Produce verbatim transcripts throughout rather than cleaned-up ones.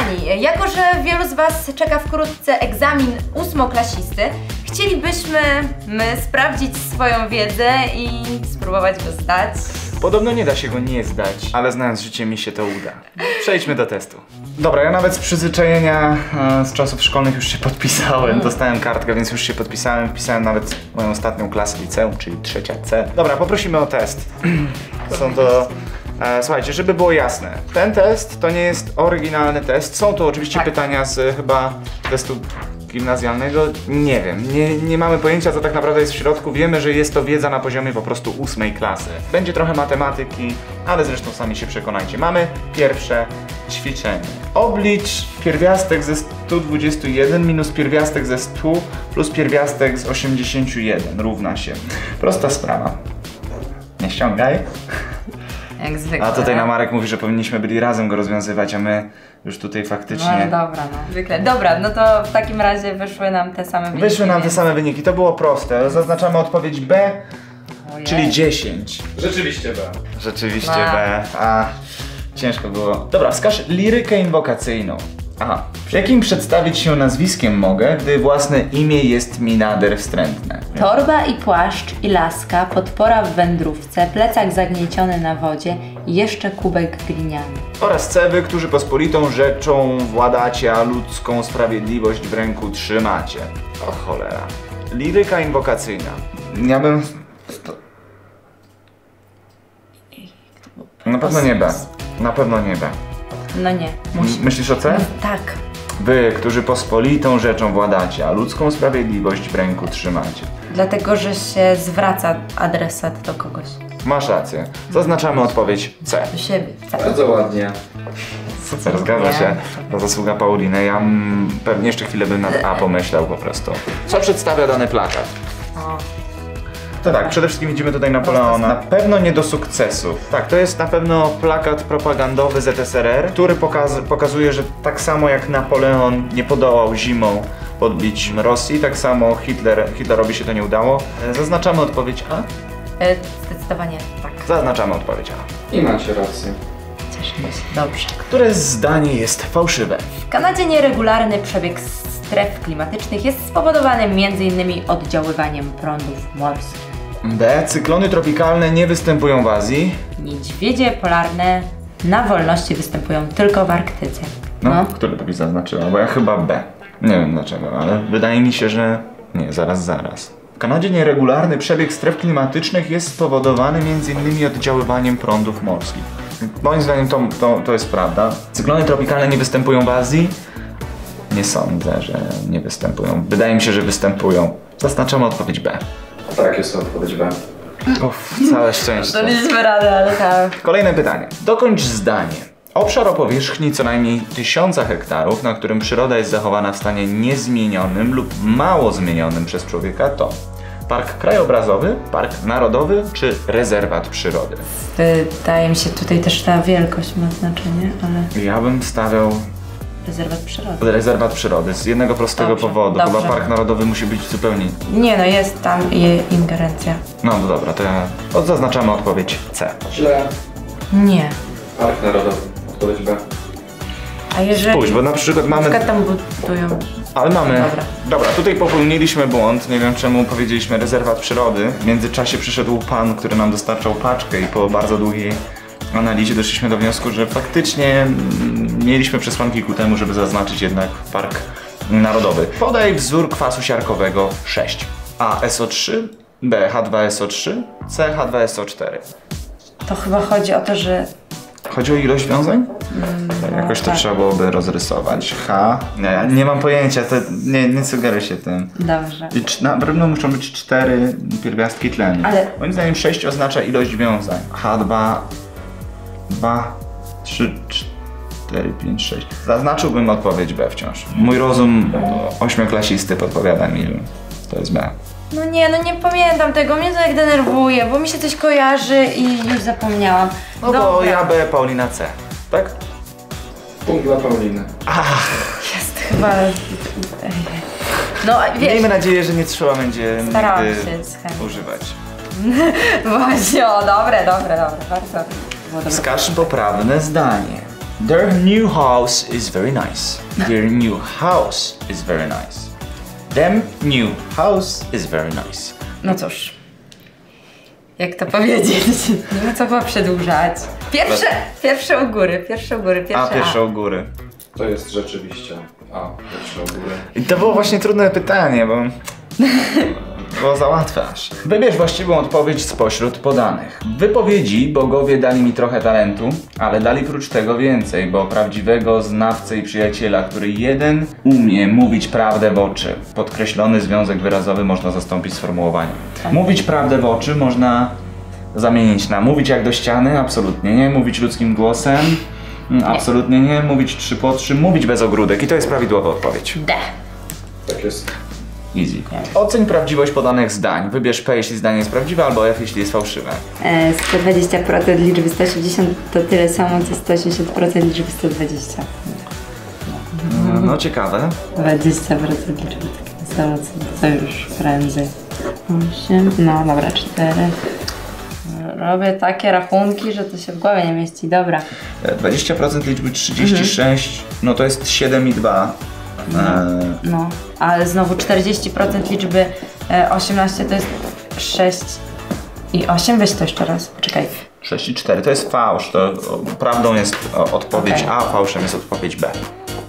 kochani, jako że wielu z was czeka wkrótce egzamin ósmoklasisty, chcielibyśmy my sprawdzić swoją wiedzę i spróbować go zdać. Podobno nie da się go nie zdać, ale znając życie mi się to uda. Przejdźmy do testu. Dobra, ja nawet z przyzwyczajenia e, z czasów szkolnych już się podpisałem. Mm. Dostałem kartkę, więc już się podpisałem. Wpisałem nawet moją ostatnią klasę liceum, czyli trzecia C. Dobra, poprosimy o test. Są to... E, słuchajcie, żeby było jasne, ten test to nie jest oryginalny test. Są to oczywiście tak. pytania z chyba testu gimnazjalnego. Nie wiem, nie, nie mamy pojęcia, co tak naprawdę jest w środku. Wiemy, że jest to wiedza na poziomie po prostu ósmej klasy. Będzie trochę matematyki, ale zresztą sami się przekonajcie. Mamy pierwsze ćwiczenie. Oblicz pierwiastek ze stu dwudziestu jeden minus pierwiastek ze stu plus pierwiastek z osiemdziesięciu jeden równa się. Prosta sprawa. Nie ściągaj. Jak zwykle. A tutaj na Marek mówi, że powinniśmy byli razem go rozwiązywać, a my już tutaj faktycznie... No dobra, no. Zwykle. Dobra, no to w takim razie wyszły nam te same wyniki. Wyszły nam więc... te same wyniki, to było proste. Zaznaczamy odpowiedź B, Ojej. czyli dziesięć. Rzeczywiście B. Rzeczywiście a. B, a ciężko było. Dobra, wskaż lirykę inwokacyjną. Aha. Jakim przedstawić się nazwiskiem mogę, gdy własne imię jest mi nader wstrętne? Torba i płaszcz i laska, podpora w wędrówce, plecak zagnieciony na wodzie i jeszcze kubek gliniany. Oraz cewy, którzy pospolitą rzeczą władacie, a ludzką sprawiedliwość w ręku trzymacie. O cholera. Liryka inwokacyjna. Ja bym... Na pewno nie B. Na pewno nie B. No nie. Musi. Myślisz o C? No, tak. Wy, którzy pospolitą rzeczą władacie, a ludzką sprawiedliwość w ręku trzymacie. Dlatego, że się zwraca adresat do kogoś. Masz rację. Zaznaczamy odpowiedź C. Do siebie. C. Bardzo ładnie. Super, zgadza się. To zasługa Pauliny. Ja mm, pewnie jeszcze chwilę bym nad A pomyślał po prostu. Co przedstawia dany plakat? O. To tak, przede wszystkim widzimy tutaj Napoleona. Na pewno nie do sukcesu. Tak, to jest na pewno plakat propagandowy Z S R R, który pokaz pokazuje, że tak samo jak Napoleon nie podołał zimą podbić Rosji, tak samo Hitler, Hitlerowi się to nie udało. Zaznaczamy odpowiedź A? E, zdecydowanie tak. Zaznaczamy odpowiedź A. I macie rację. Cieszymy się. Dobrze. Które zdanie jest fałszywe? W Kanadzie nieregularny przebieg stref klimatycznych jest spowodowany między innymi oddziaływaniem prądów morskich. B. Cyklony tropikalne nie występują w Azji. Niedźwiedzie polarne na wolności występują tylko w Arktyce. No, no. Który to byś zaznaczyła? Bo ja chyba B. Nie wiem dlaczego, ale wydaje mi się, że... Nie, zaraz, zaraz. W Kanadzie nieregularny przebieg stref klimatycznych jest spowodowany między innymi oddziaływaniem prądów morskich. Moim zdaniem to, to, to jest prawda. Cyklony tropikalne nie występują w Azji. Nie sądzę, że nie występują. Wydaje mi się, że występują. Zaznaczamy odpowiedź B. Tak, jest odpowiedź B. Uff, całe szczęście. To mieliśmy radę, ale tak. Kolejne pytanie. Dokończ zdanie. Obszar o powierzchni co najmniej tysiąca hektarów, na którym przyroda jest zachowana w stanie niezmienionym lub mało zmienionym przez człowieka to park krajobrazowy, park narodowy czy rezerwat przyrody? Wydaje mi się, tutaj też ta wielkość ma znaczenie, ale... Ja bym stawiał... Rezerwat przyrody. Rezerwat przyrody, z jednego prostego dobrze, powodu. dobrze. Chyba park narodowy musi być zupełnie... Nie no, jest tam je ingerencja. No to dobra, to ja... To zaznaczamy odpowiedź C. Źle. Nie. Park Narodowy. Odpowiedź B. A jeżeli... Spójrz, bo na przykład mamy... Na tam budują... Ale mamy... Dobra. Dobra, tutaj popełniliśmy błąd, nie wiem czemu powiedzieliśmy rezerwat przyrody. W międzyczasie przyszedł pan, który nam dostarczał paczkę i po bardzo długiej analizie doszliśmy do wniosku, że faktycznie mieliśmy przesłanki ku temu, żeby zaznaczyć jednak park narodowy. Podaj wzór kwasu siarkowego sześć. A S O trzy, B H dwa S O trzy, C H dwa S O cztery. To chyba chodzi o to, że... Chodzi o ilość wiązań? Mm, Jakoś to tak. trzeba byłoby rozrysować. H. Nie, nie mam pojęcia, to nie, nie sugeruję się tym. Dobrze. I na pewno muszą być cztery pierwiastki tlenu. Ale... Moim zdaniem sześć oznacza ilość wiązań. H dwa, dwa, trzy, cztery, pięć, sześć. Zaznaczyłbym odpowiedź B wciąż. Mój rozum ośmioklasisty podpowiada mi, że to jest B. No nie, no nie pamiętam tego, mnie to jak denerwuje, bo mi się coś kojarzy i już zapomniałam. No Dobra. to ja B, Paulina C. Tak? Punkt dla Pauliny. Ach. Jest chyba... No wiesz... Miejmy nadzieję, że nie trzeba będzie Starałam nigdy się z chemii. używać. Właśnie, o, dobre, dobre, dobre, bardzo. Wskaż poprawne zdanie. Their new house is very nice. Their new house is very nice. Them new house is very nice. No cóż, jak to powiedzieć? Nie ma co chyba przedłużać. Pierwsze, pierwsze u góry, pierwsze u góry, pierwsze A, pierwsze u góry. To jest rzeczywiście A, pierwsze u góry. I to było właśnie trudne pytanie, bo... Bo załatwiasz. Wybierz właściwą odpowiedź spośród podanych. W wypowiedzi bogowie dali mi trochę talentu, ale dali prócz tego więcej, bo prawdziwego znawcę i przyjaciela, który jeden umie mówić prawdę w oczy. Podkreślony związek wyrazowy można zastąpić sformułowaniem. Mówić prawdę w oczy można zamienić na mówić jak do ściany, absolutnie nie. Mówić ludzkim głosem, absolutnie nie. Mówić trzy po trzy, mówić bez ogródek i to jest prawidłowa odpowiedź. D. Tak jest. Easy. Oceń prawdziwość podanych zdań. Wybierz P, jeśli zdanie jest prawdziwe, albo F, jeśli jest fałszywe. E, sto dwadzieścia procent liczby sto osiemdziesiąt to tyle samo, co sto osiemdziesiąt procent liczby sto dwadzieścia. No, no ciekawe. dwadzieścia procent liczby takie samo, co, co już prędzej. osiem, no dobra, cztery. Robię takie rachunki, że to się w głowie nie mieści, dobra. dwadzieścia procent liczby trzydzieści sześć, no to jest siedem i dwa. Eee, No, ale znowu czterdzieści procent liczby e, osiemnaście to jest sześć i osiem. Weź to jeszcze raz, poczekaj. sześć i cztery to jest fałsz. To o, prawdą jest o, odpowiedź Okej. A, fałszem jest odpowiedź B.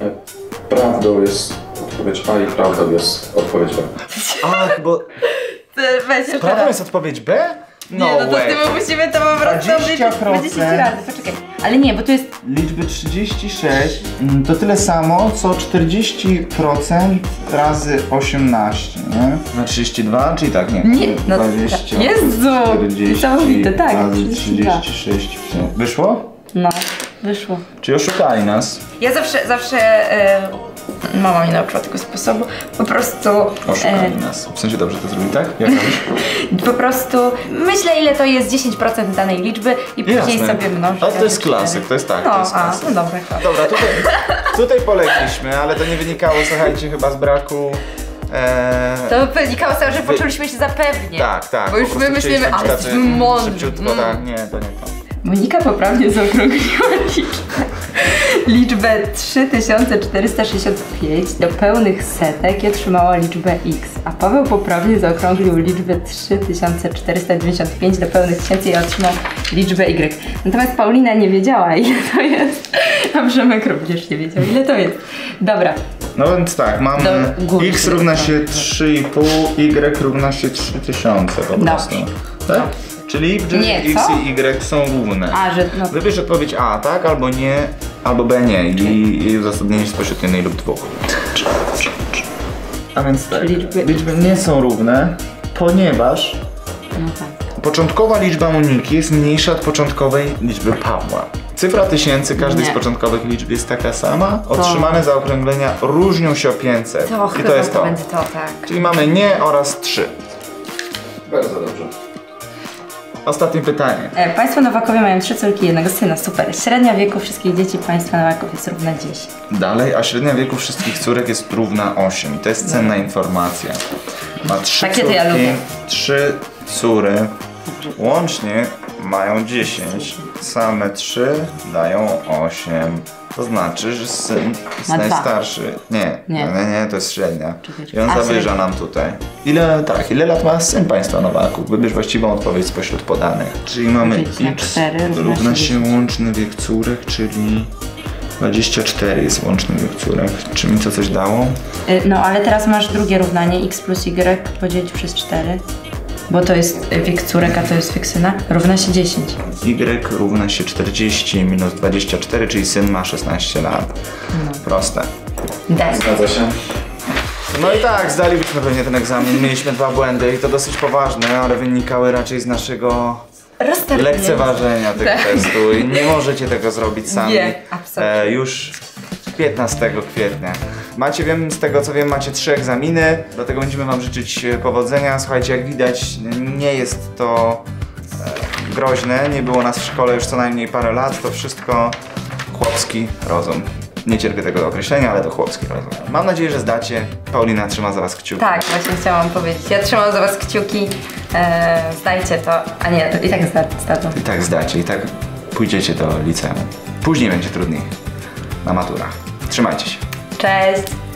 Prawdą jest odpowiedź A i prawdą jest odpowiedź B. Ach, bo Weź jeszcze prawdą raz. jest odpowiedź B? No, Nie, no to z way. tym musimy to po prostu obliczyć dwadzieścia razy, poczekaj. Ale nie, bo tu jest... Liczby trzydzieści sześć mm, to tyle samo, co czterdzieści procent razy osiemnaście, nie? Na trzydzieści dwa, czyli tak, nie? Nie, no dwadzieścia, Jezu, czterdzieści niesamowite, tak, razy trzydzieści dwa. trzydzieści sześć. Wyszło? No, wyszło. Czy oszukali nas? Ja zawsze, zawsze... E, mama mnie nauczyła tego sposobu. Po prostu... Oszukali nas. W sensie dobrze to zrobili, tak? Jak robisz? Po prostu myślę, ile to jest dziesięć procent danej liczby i później Jasne. sobie mnożę. Ale to jest razy klasyk, cztery. to jest tak, No, to jest a, klasyk. no dobra, klasyk. Dobra, tutaj, tutaj polegliśmy, ale to nie wynikało, słuchajcie, chyba z braku... E, To wynikało z tego, że poczuliśmy się zapewnie. tak, tak. Bo już po prostu my myślimy, chcieliśmy ale być tacy jesteśmy mądrzy. Szybciutko, Mm. tak, nie, to nie to. Monika poprawnie zaokrągliła liczbę. Liczbę trzy tysiące czterysta sześćdziesiąt pięć do pełnych setek i otrzymała liczbę x, a Paweł poprawnie zaokrąglił liczbę trzy tysiące czterysta dziewięćdziesiąt pięć do pełnych tysięcy i otrzymał liczbę y. Natomiast Paulina nie wiedziała, ile to jest, a Przemek również nie wiedział, ile to jest. Dobra, No więc tak, mamy Do góry. x równa się trzy i pół, y równa się trzy tysiące po prostu. Tak? Czyli że Nie, x co? i y są równe. a że no, Wybierz odpowiedź A, tak? Albo nie, albo B nie. I, i uzasadnienie spośród jednej lub dwóch. A więc tak, Liczby- liczby nie są równe, ponieważ No tak. początkowa liczba Moniki jest mniejsza od początkowej liczby Pawła. Cyfra tysięcy każdej Nie. z początkowych liczb jest taka sama. Otrzymane zaokrąglenia różnią się o pięćset. to I chyba to jest to. będzie to, tak. Czyli mamy nie oraz trzy. Bardzo dobrze. Ostatnie pytanie. E, państwo Nowakowie mają trzy córki i jednego syna, super. Średnia wieku wszystkich dzieci państwa Nowaków jest równa dziesięć. Dalej, a średnia wieku wszystkich córek jest równa osiem. I to jest cenna informacja. Ma trzy Takie to córki, ja lubię. trzy córy. Łącznie mają dziesięć. Same trzy dają osiem. To znaczy, że syn jest Ma dwa. najstarszy. Nie, Nie. nie, nie, nie, to jest średnia. Czekaj, I on a, zawyża średnia. nam tutaj. Ile, tak, ile lat ma syn państwa Nowaków? Wybierz właściwą odpowiedź spośród podanych. Czyli mamy Czyli x cztery równa równa się się łączny wiek córek, czyli dwadzieścia cztery jest łączny wiek córek. Czy mi to coś dało? E, no ale teraz masz drugie równanie, x plus y podzielić przez cztery. Bo to jest e, wiek córek, a to jest wiek syna, równa się dziesięć. Y równa się czterdzieści minus dwadzieścia cztery, czyli syn ma szesnaście lat. Proste. D. Zgadza się. No i tak, zdalibyśmy pewnie ten egzamin. Mieliśmy dwa błędy i to dosyć poważne, ale wynikały raczej z naszego Roztargnięcie. lekceważenia tego Tak. testu i nie możecie tego zrobić sami. Nie, absolutnie. E, już piętnastego kwietnia. Macie, wiem, z tego co wiem, macie trzy egzaminy, dlatego będziemy wam życzyć e, powodzenia. Słuchajcie, jak widać, nie jest to e, groźne, nie było nas w szkole już co najmniej parę lat, to wszystko chłopski rozum. Nie cierpię tego określenia, ale to chłopski rozum. Mam nadzieję, że zdacie. Paulina trzyma za was kciuki. Tak, właśnie chciałam powiedzieć. Ja trzymam za was kciuki. E, zdajcie to. A nie, to i tak zda- zdadzą. I tak zdacie, i tak pójdziecie do liceum. Później będzie trudniej na maturach. Trzymajcie się. Cześć!